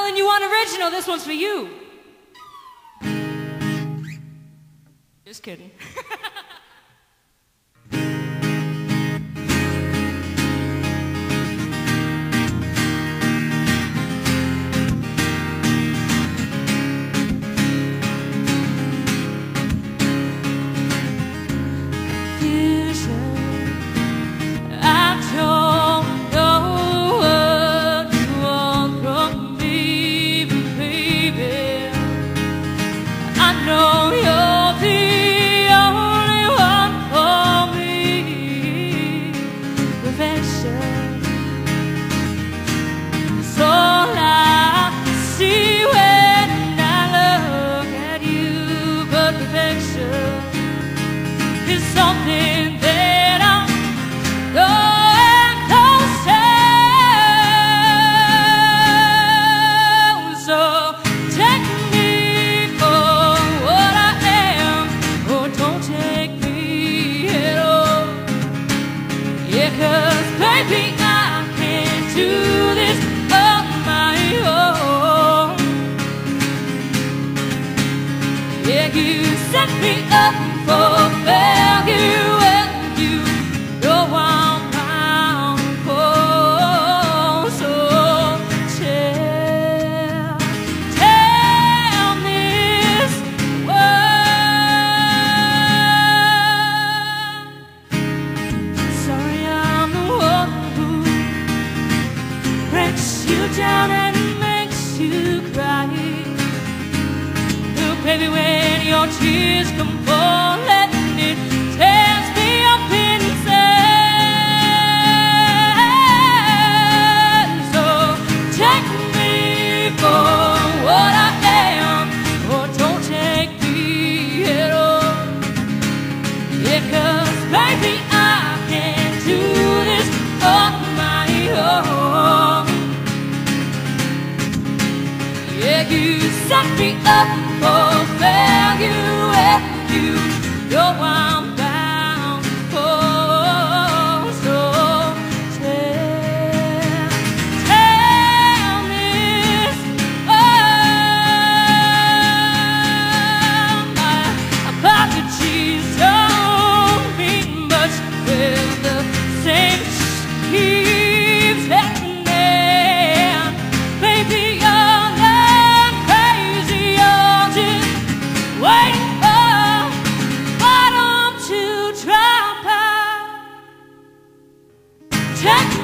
then you want original, this one's for you. Just kidding. Something that I'm going closer. So take me for what I am, or don't take me at all. Yeah, 'cause baby, I can't do this on my own. Yeah, you set me up for failure, and you know I'm bound for. So tell this world. Sorry, I'm the one who breaks you down and makes you cry. Look, baby, when your tears come falling, it tears me up inside. So take me for what I am, or don't take me at all. Yeah, 'cause baby, I can't do this on my own. Yeah, you set me up for failure, and you know I'm bound for. So tell this world. My apologies don't mean much when the same keeps happening. Baby, you're not crazy, you're just waiting for bottom to drop out. Take